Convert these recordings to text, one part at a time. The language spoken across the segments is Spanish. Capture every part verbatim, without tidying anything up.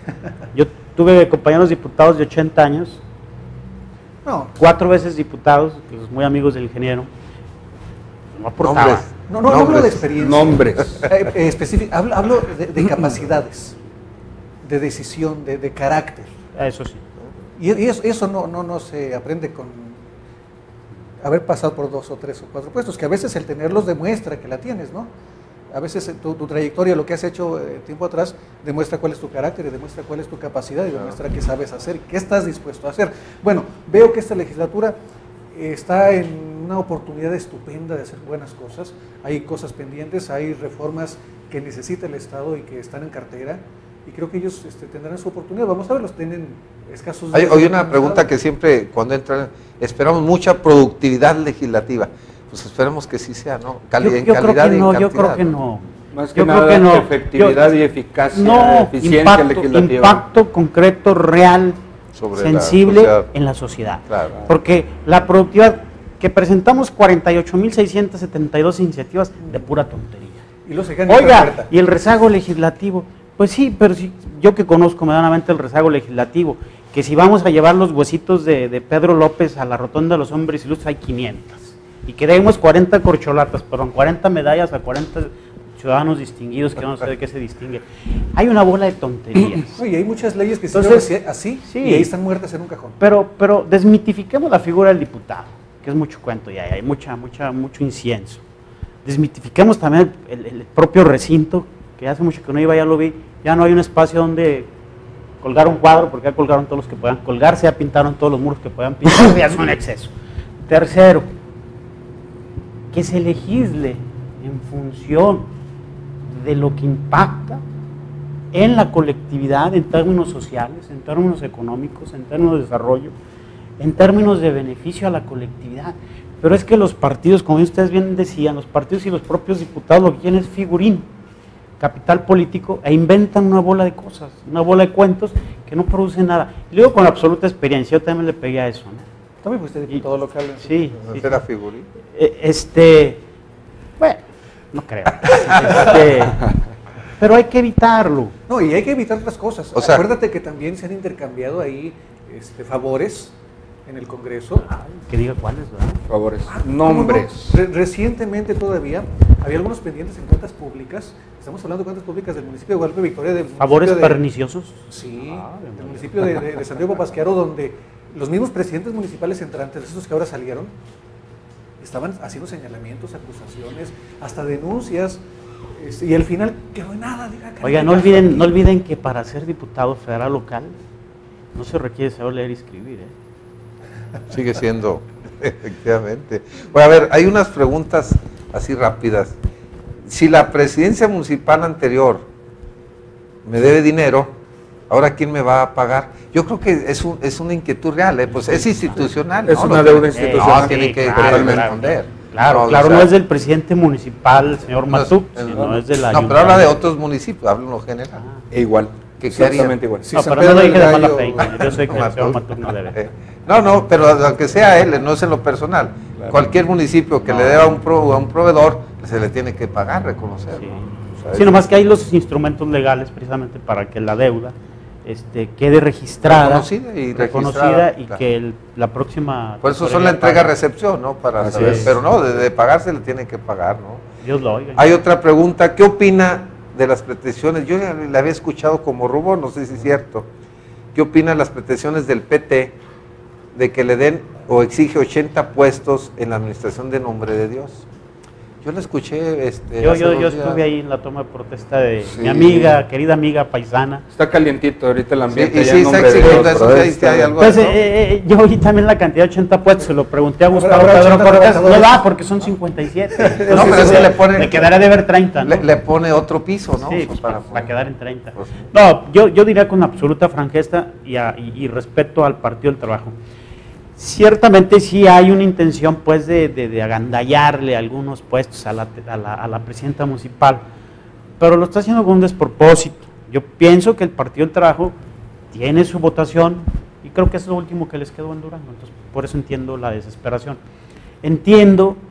Yo tuve compañeros diputados de ochenta años, no. cuatro veces diputados, pues muy amigos del ingeniero, no aportaban. No, no, no hablo de experiencia. Nombres. Eh, eh, específico, hablo, hablo de, de capacidades, de decisión, de, de carácter. Eso sí. Y, y eso, eso no, no, no se aprende con haber pasado por dos o tres o cuatro puestos, que a veces el tenerlos demuestra que la tienes, ¿no? A veces tu, tu trayectoria, lo que has hecho eh, tiempo atrás, demuestra cuál es tu carácter, y demuestra cuál es tu capacidad, y demuestra qué sabes hacer, qué estás dispuesto a hacer. Bueno, veo que esta legislatura eh, está en una oportunidad estupenda de hacer buenas cosas. Hay cosas pendientes, hay reformas que necesita el Estado y que están en cartera, y creo que ellos este, tendrán su oportunidad. Vamos a ver, los tienen escasos. Hay, hay una pregunta que siempre cuando entran, esperamos mucha productividad legislativa. Pues esperemos que sí sea, ¿no? Cali yo, en yo calidad creo que y en no, cantidad. yo creo que no. Más que yo nada, creo que no. efectividad yo, y eficacia, no, eficiencia impacto, legislativa. Impacto concreto, real, sobre sensible la en la sociedad. Claro. Porque la productividad, que presentamos cuarenta y ocho mil seiscientas setenta y dos iniciativas de pura tontería. Y los Oiga, y el rezago legislativo, pues sí, pero sí, yo que conozco medianamente el rezago legislativo, que si vamos a llevar los huesitos de, de Pedro López a la rotonda de los hombres ilustres hay quinientas, y que demos cuarenta corcholatas, perdón, cuarenta medallas a cuarenta ciudadanos distinguidos que no sé de qué se distingue. Hay una bola de tonterías. Oye, hay muchas leyes que Entonces, se así, sí, y ahí están muertas en un cajón. Pero, pero desmitifiquemos la figura del diputado, que es mucho cuento ya, hay mucha, mucha, mucho incienso. Desmitifiquemos también el, el propio recinto, que hace mucho que no iba, ya lo vi, ya no hay un espacio donde colgar un cuadro, porque ya colgaron todos los que puedan colgarse, ya pintaron todos los muros que puedan pintar, ya es un exceso. Tercero, que se legisle en función de lo que impacta en la colectividad en términos sociales, en términos económicos, en términos de desarrollo, en términos de beneficio a la colectividad. Pero es que los partidos, como ustedes bien decían, los partidos y los propios diputados lo que quieren es figurín, capital político, e inventan una bola de cosas, una bola de cuentos que no producen nada. Y luego con absoluta experiencia, yo también le pegué a eso, ¿no? También fuiste diputado y, local. Sí. ¿No sí, será sí. figurín? Este, bueno, no creo. Este, pero hay que evitarlo. No, y hay que evitar otras cosas. O sea, acuérdate que también se han intercambiado ahí este, favores en el Congreso. Ay, que diga cuáles, ¿verdad? Favores. Ah, Nombres. no, no. Re recientemente todavía había algunos pendientes en cuentas públicas. Estamos hablando de cuentas públicas del municipio de Guadalupe Victoria. Del ¿Favores de, perniciosos? Sí, Ah, del municipio de, de, de San Diego Pasquearo, donde los mismos presidentes municipales entrantes, esos que ahora salieron, estaban haciendo señalamientos, acusaciones, hasta denuncias, este, y al final quedó en nada. Diga, Oiga, no olviden, no olviden que para ser diputado federal local no se requiere saber leer y escribir, ¿eh? Sigue siendo, efectivamente. Bueno, a ver, hay unas preguntas así rápidas. Si la presidencia municipal anterior me debe dinero, ¿ahora quién me va a pagar? Yo creo que es, un, es una inquietud real, ¿eh? Pues es institucional. Es ¿no? una Lo deuda tiene- institucional. No, tiene Sí, que claro, que claro, responder. Claro, No, claro, o sea, no es del presidente municipal, señor no es- Matuk, es- sino es de la No, pero habla de otros municipios, habla en lo general. E igual. ¿Qué- qué haría? Exactamente igual. Sí, No, San pero no Pedro lo dije del de mala Gallo. fe, ingeniero. Yo sé que el Matuk. señor Matuk no debe. Eh, No, no, pero aunque sea él, no es en lo personal. Claro. Cualquier municipio que No. le deba a un, pro, a un proveedor, se le tiene que pagar, reconocer. Sí. ¿no? O sea, Sí, es- nomás que hay los instrumentos legales precisamente para que la deuda este, quede registrada, Reconocida y reconocida registrada, y claro. que el- la próxima... Por eso son tesorería la pague. entrega-recepción, ¿no? Para Así saber, es. pero no, de, de pagarse le tiene que pagar, ¿no? Dios lo oiga. Hay otra pregunta, ¿qué opina de las pretensiones? Yo ya la había escuchado como rubor, no sé si es cierto. ¿Qué opina de las pretensiones del P T de que le den o exige ochenta puestos en la administración de Nombre de Dios? Yo la escuché. Este, Yo, hace yo, dos yo días. estuve ahí en la toma de protesta de Sí. mi amiga, querida amiga paisana. Está calientito ahorita el Sí, ambiente. y ya sí, en está nombre de exigiendo Dios, eso, pero que ahí este- hay algo. Pues ¿no? eh, eh, yo oí también la cantidad de ochenta puestos, se lo pregunté a Gustavo Habrá Pedro ochenta Cortés, no trabajadores. da porque son cincuenta y siete. No, pero es que le pone- Me quedará de ver treinta, ¿no? Le, le pone otro piso, ¿no? Sí, Pues para, para, para quedar en treinta. Pues sí. No, yo, yo diría con absoluta franqueza y, a- y- y respeto al Partido del Trabajo. Ciertamente sí hay una intención pues de, de, de agandallarle algunos puestos a la, a, la, a la presidenta municipal, pero lo está haciendo con un despropósito. Yo pienso que el Partido del Trabajo tiene su votación y creo que es lo último que les quedó en Durango, entonces por eso entiendo la desesperación. Entiendo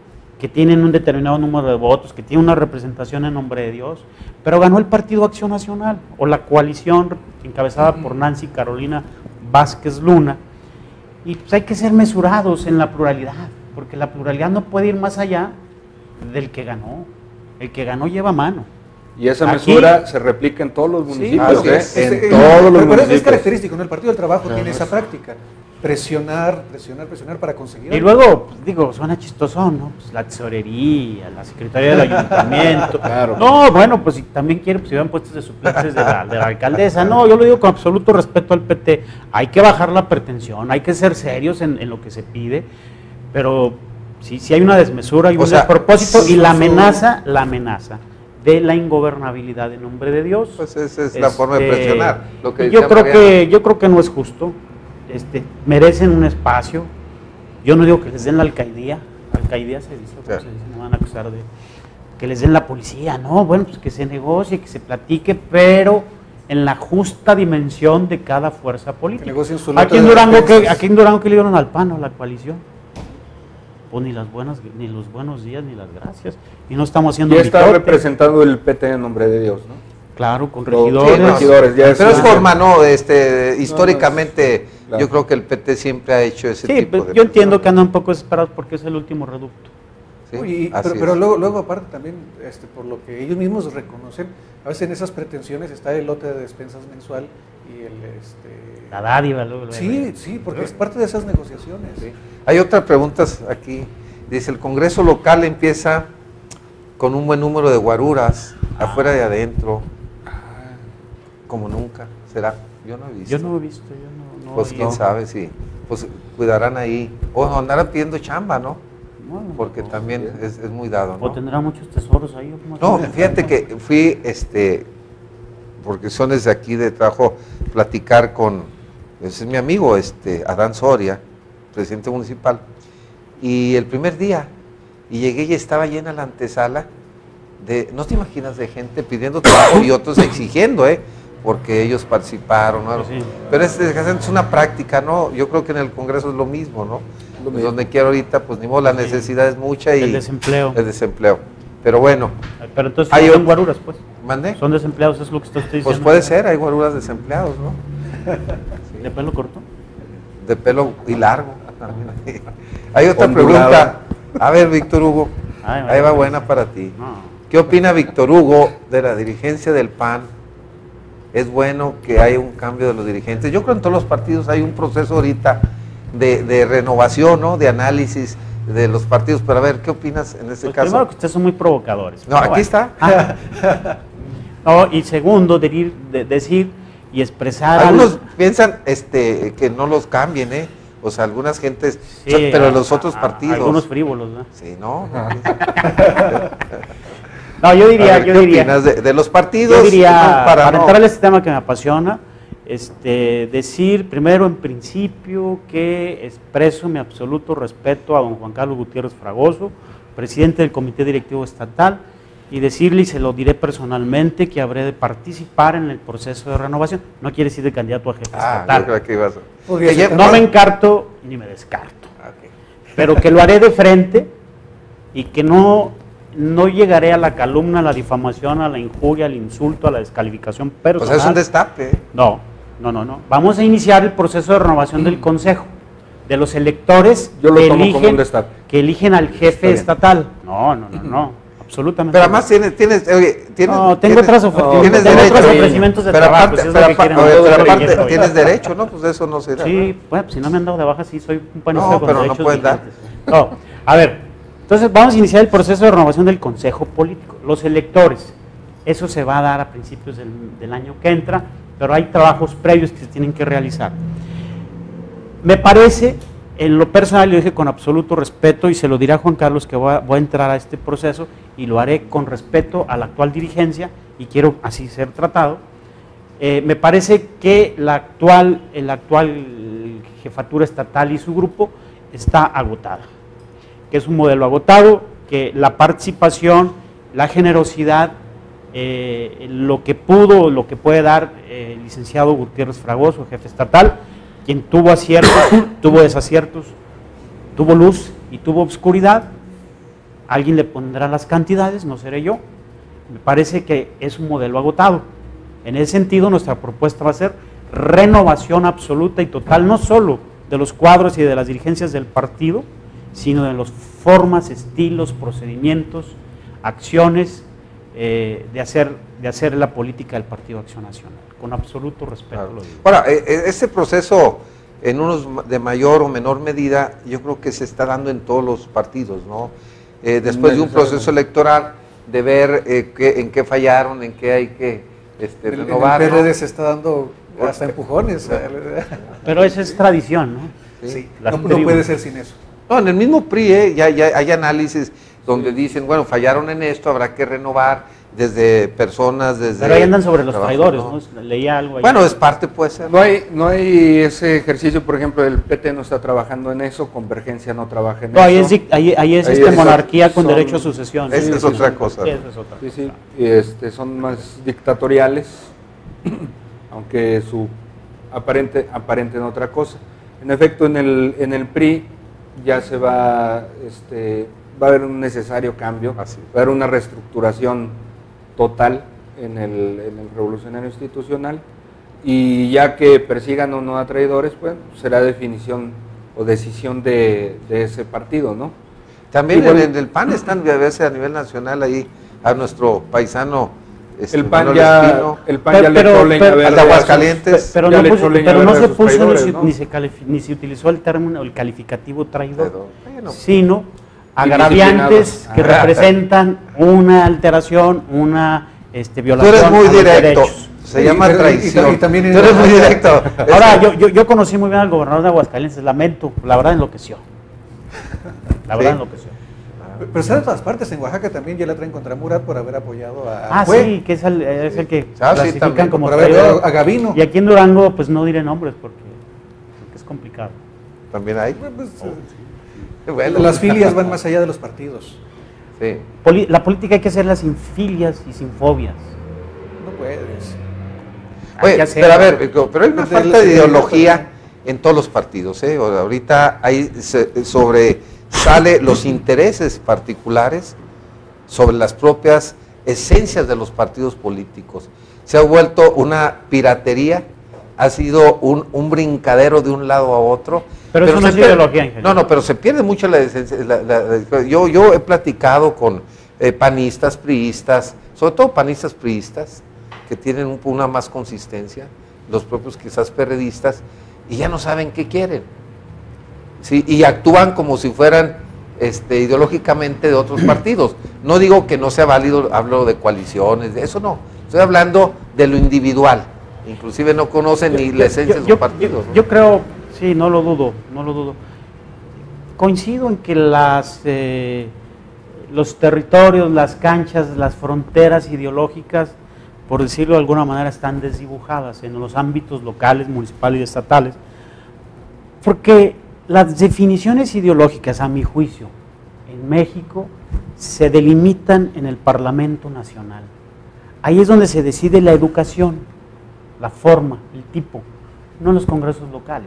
que tienen un determinado número de votos, que tienen una representación en nombre de Dios, pero ganó el Partido Acción Nacional, o la coalición encabezada por Nancy Carolina Vázquez Luna, y pues hay que ser mesurados en la pluralidad, porque la pluralidad no puede ir más allá del que ganó, el que ganó lleva mano. Y esa Aquí, mesura se replica en todos los municipios, Así ¿eh? es, en es, todos pero los es- municipios. Es característico, ¿no? El Partido del Trabajo Ajá. tiene esa práctica, presionar, presionar, presionar para conseguir y algo. luego, pues, digo, suena chistosón, ¿no? Pues la tesorería, la secretaría del ayuntamiento. Claro. No, bueno, pues si también quiere, pues si hubieran puestos de suplentes de la, de la alcaldesa. No, yo lo digo con absoluto respeto al P T. Hay que bajar la pretensión, hay que ser serios en, en lo que se pide, pero sí, sí hay una desmesura y O un sea, despropósito su- y la su- amenaza, la amenaza de la ingobernabilidad en nombre de Dios. Pues esa es la forma de Este, presionar. Lo que yo decía creo Mariano. que yo creo que no es justo. Este, merecen un espacio. Yo no digo que les den la alcaldía, alcaldía se dice, ¿cómo Claro. se dice? Me van a acusar de que les den la policía, no, bueno, pues que se negocie, que se platique, pero en la justa dimensión de cada fuerza política. negocien su lote Aquí en de Durango que defensas. aquí en Durango que le dieron al P A N, a la coalición. Pues ni las buenas, ni los buenos días, ni las gracias. Y no estamos haciendo Ya está mitote. representando el P T en nombre de Dios, ¿no? Claro, con Lo- regidores. Sí, no, regidores, ya es pero es una- forma, no, este, históricamente claro. yo creo que el P T siempre ha hecho ese Sí, tipo pues, de yo entiendo que presiones. andan un poco desesperados porque es el último reducto. Sí, Uy, así pero es. pero luego, luego aparte también, este, por lo que ellos mismos reconocen, a veces en esas pretensiones está el lote de despensas mensual y el... Este, La dádiva, luego, luego. sí, sí, porque es parte de esas negociaciones. Sí. Hay otras preguntas aquí. Dice, el Congreso local empieza con un buen número de guaruras, afuera y adentro, como nunca. ¿Será? Yo no he visto. Yo no he visto, yo no. no Pues he quién ido. sabe si, pues cuidarán ahí. O andarán pidiendo chamba, ¿no? Bueno, Porque no, también es, es muy dado, O ¿no? tendrá muchos tesoros ahí. ¿o cómo No, se- fíjate que fui, este, porque son desde aquí de trabajo, platicar con, ese es mi amigo, este, Adán Soria, presidente municipal, y el primer día, y llegué y estaba llena la antesala de, no te imaginas, de gente pidiendo trabajo y otros exigiendo, ¿eh? Porque ellos participaron, ¿no? Sí. Pero es, es una práctica, ¿no? Yo creo que en el Congreso es lo mismo, ¿no? Lo mismo. Donde quiero ahorita, pues ni modo, la Sí. necesidad es mucha y El desempleo. el desempleo. Pero bueno, Pero entonces Hay no son ot- guaruras, pues. ¿mandé? Son desempleados, es lo que usted está diciendo. Pues puede ser, hay guaruras desempleados, ¿no? ¿De pelo corto? De pelo y largo. también. Hay otra Ondulado. pregunta. A ver, Víctor Hugo, Ay, ahí va pues. buena para ti. No. ¿Qué opina Víctor Hugo de la dirigencia del P A N? ¿Es bueno que haya un cambio de los dirigentes? Yo creo que en todos los partidos hay un proceso ahorita de, de renovación, ¿no? De análisis de los partidos. Pero a ver, ¿qué opinas en este Pues caso? primero que ustedes son muy provocadores. No, pero aquí bueno. está. Ah. No, y segundo, de, de- decir y expresar... al- Algunos piensan este, que no los cambien, ¿eh? O sea, algunas gentes, Sí, pero a- los otros a- partidos. Algunos frívolos, ¿no? Sí, no. No, yo A diría, ver, yo ¿qué diría... opinas de, de los partidos? Yo diría, No, para, no- entrar a este tema que me apasiona, este, decir primero en principio que expreso mi absoluto respeto a don Juan Carlos Gutiérrez Fragoso, presidente del Comité Directivo Estatal, y decirle, y se lo diré personalmente, que habré de participar en el proceso de renovación. No quiere decir de candidato a jefe Ah, estatal. yo creo que ibas a... Podría Que ser ya- No me encarto ni me descarto, Ah, ok. pero que lo haré de frente y que no, no llegaré a la calumnia, a la difamación, a la injuria, al insulto, a la descalificación Pues personal. es un destape. ¿eh? No, no, no, no. Vamos a iniciar el proceso de renovación del Consejo, de los electores Yo lo que, tomo como eligen, un destape. que eligen al jefe bien. estatal. No, no, no, no, absolutamente. Pero no. además tienes, tienes, oye, tienes... No, tengo tienes- otras ofertas, tienes tengo derecho. otros ofrecimientos de pero trabajo, aparte, si es pero lo que apa- quieren, oye, no pero lo que aparte quieren, tienes oye. derecho, ¿no? Pues de eso no será. Sí, bueno, pues si no me han dado de baja, sí, soy un panista No, con pero no derechos pueden dar. vigentes. No, a ver, entonces vamos a iniciar el proceso de renovación del Consejo Político. Los electores, eso se va a dar a principios del, del año que entra, pero hay trabajos previos que se tienen que realizar. Me parece, en lo personal, lo dije con absoluto respeto y se lo diré a Juan Carlos que voy a, voy a entrar a este proceso y lo haré con respeto a la actual dirigencia y quiero así ser tratado. Eh, me parece que la actual, la actual jefatura estatal y su grupo está agotada, que es un modelo agotado, que la participación, la generosidad, eh, lo que pudo, lo que puede dar eh, el licenciado Gutiérrez Fragoso, jefe estatal, quien tuvo aciertos, tuvo desaciertos, tuvo luz y tuvo obscuridad, alguien le pondrá las cantidades, no seré yo. Me parece que es un modelo agotado. En ese sentido, nuestra propuesta va a ser renovación absoluta y total, no solo de los cuadros y de las dirigencias del partido, sino de las formas, estilos, procedimientos, acciones eh, de, hacer, de hacer la política del Partido Acción Nacional. Con absoluto respeto Claro. lo digo. Ahora, eh, este proceso, en unos de mayor o menor medida, yo creo que se está dando en todos los partidos, ¿no? Eh, después de un proceso electoral, de ver eh, qué, en qué fallaron, en qué hay que este, En el, renovar. en el P ¿no? R D se está dando hasta empujones. Pero esa es tradición, ¿no? Sí, Las no, no tribus. puede ser sin eso. No, en el mismo P R I eh, ya, ya hay análisis donde dicen, bueno, fallaron en esto, habrá que renovar desde personas, desde... Pero ahí andan sobre los trabajo, traidores, ¿no? ¿no? Leía algo ahí. Bueno, es parte, puede ser. No hay, no hay ese ejercicio, por ejemplo, el P T no está trabajando en eso, Convergencia no trabaja en No, ahí eso. es, dic- ahí, ahí es Ahí este es- monarquía con son- derecho a sucesión. Esa Sí, es sí, otra sí. cosa. Sí, esa es otra Sí, cosa. sí, y este, son más dictatoriales, aunque su aparente, aparenten otra cosa. En efecto, en el, en el P R I ya se va, este, va a haber un necesario cambio, Así. va a haber una reestructuración total en el, en el revolucionario institucional, y ya que persigan o no a traidores, pues será definición o decisión de, de ese partido, ¿no? También Y bueno, en el P A N están a veces a nivel nacional ahí a nuestro paisano este, el P A N Manuel ya, Espino, el P A N ya Pero- le echó pero- leña pero- verde al de a sus- Aguascalientes. Pero ya no, le puso- echó leña pero no verde a se sus puso ni traidores, se, ¿no? ni, se califi- ni se utilizó el término, el calificativo traidor, Pero, bueno, sino agraviantes Indisciplinados. que Ah. representan una alteración, una este, tú violación eres muy a los directo, derechos. se Sí, llama pero- y- y- traición. y también tú eres muy en- directo. Ahora, yo, yo, yo conocí muy bien al gobernador de Aguascalientes, lamento, la verdad enloqueció. La verdad Sí. enloqueció. Pero está en todas partes. En Oaxaca también ya la traen contra Murat por haber apoyado a Ah, Cue, sí, que es el, es el que Ah, sí, clasifican también, como por haber traidor. apoyado a Gavino. Y aquí en Durango, pues no diré nombres porque, porque es complicado. También hay. Pues, Qué bueno. las filias van más allá de los partidos. Sí. Poli- la política hay que hacerla sin filias y sin fobias. No puedes. Hay Oye, que hacer- pero a ver, pero hay una Del- falta de del- ideología en todos los partidos, ¿eh? O sea, ahorita ahí se- sobresale los intereses particulares sobre las propias esencias de los partidos políticos. Se ha vuelto una piratería, ha sido un, un brincadero de un lado a otro. Pero eso no se es pierde- ideología, ingeniero. No, no, pero se pierde mucho la esencia. la- la- la- yo, yo he platicado con eh, panistas, priistas, sobre todo panistas priistas, que tienen un- una más consistencia, los propios quizás perredistas, y ya no saben qué quieren. ¿Sí? Y actúan como si fueran este, ideológicamente de otros partidos. No digo que no sea válido, hablo de coaliciones, de eso no. Estoy hablando de lo individual. Inclusive no conocen ni la esencia de su partido. yo- yo creo, sí, no lo dudo, no lo dudo. Coincido en que las, eh, los territorios, las canchas, las fronteras ideológicas, por decirlo de alguna manera, están desdibujadas en los ámbitos locales, municipales y estatales, porque las definiciones ideológicas, a mi juicio, en México, se delimitan en el Parlamento Nacional. Ahí es donde se decide la educación, la forma, el tipo, no en los congresos locales.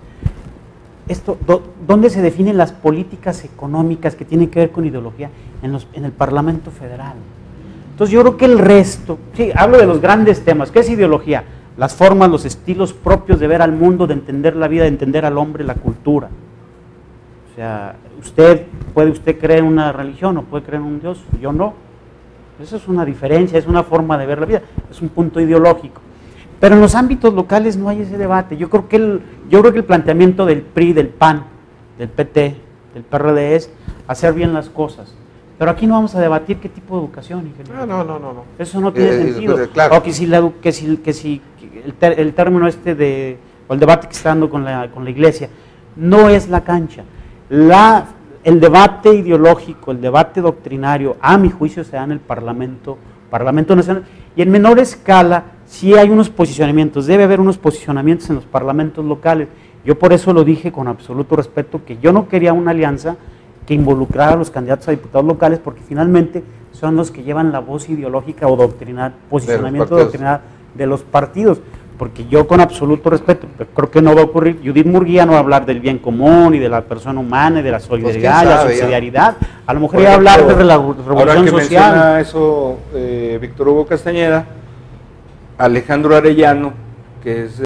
Esto, do, ¿dónde se definen las políticas económicas que tienen que ver con ideología? En, los, en el Parlamento Federal. Entonces yo creo que el resto, sí, hablo de los grandes temas, ¿qué es ideología? Las formas, los estilos propios de ver al mundo, de entender la vida, de entender al hombre, la cultura. O sea, usted, puede usted creer en una religión o puede creer en un Dios, yo no. Eso es una diferencia, es una forma de ver la vida, es un punto ideológico. Pero en los ámbitos locales no hay ese debate. Yo creo que el, yo creo que el planteamiento del P R I, del P A N, del P T, del P R D es hacer bien las cosas. Pero aquí no vamos a debatir qué tipo de educación, ingeniero. No, no, no, no, no. Eso no tiene Eh, eh, sentido. eh, claro. O que si, la edu- que si, que si que el, ter- el término este de, o el debate que está dando con la, con la iglesia, no es la cancha. La, el debate ideológico, el debate doctrinario, a mi juicio, se da en el Parlamento, Parlamento Nacional, y en menor escala, sí hay unos posicionamientos, debe haber unos posicionamientos en los parlamentos locales. Yo por eso lo dije con absoluto respeto, que yo no quería una alianza que involucrara a los candidatos a diputados locales, porque finalmente son los que llevan la voz ideológica o doctrinal, posicionamiento partidos. doctrinal de los partidos. porque yo con absoluto respeto, pero creo que no va a ocurrir, Judith Murguía no va a hablar del bien común y de la persona humana y de la solidaridad, quién y la sabe, ya. subsidiariedad, a lo mejor Por iba a hablar ejemplo, de la ahora revolución que social. menciona eso eh, Víctor Hugo Castañeda, Alejandro Arellano, que es